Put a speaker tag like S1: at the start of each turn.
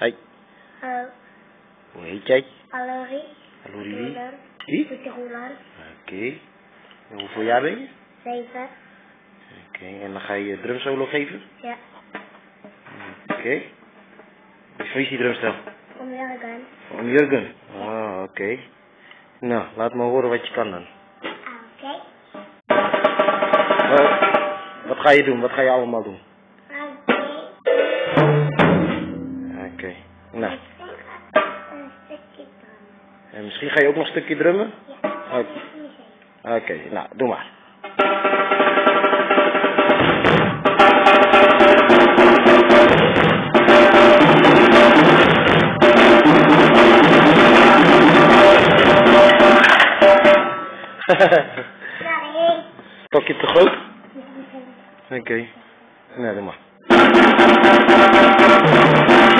S1: Hoi.
S2: Hallo.
S1: Hoe heet jij?
S2: Hallo Rie.
S1: Hallo Lili.
S2: Roland.
S1: Wie?
S2: Pieter Roland.
S1: Oké. En hoeveel jaar ben je?
S2: 7.
S1: Oké, en dan ga je drumsolo geven?
S2: Ja.
S1: Oké. Wie is die drumstel?
S2: Om Jurgen.
S1: Om Jurgen. Ah, oké. Nou, laat me horen wat je kan dan.
S2: Oké.
S1: Wat ga je doen? Wat ga je allemaal doen? Oké. Nou.
S2: Een stukje drummen.
S1: En misschien ga je ook nog een stukje drummen?
S2: Ja.
S1: Oké, nou, doe maar. Stokje te groot? Oké. Nou, doe maar.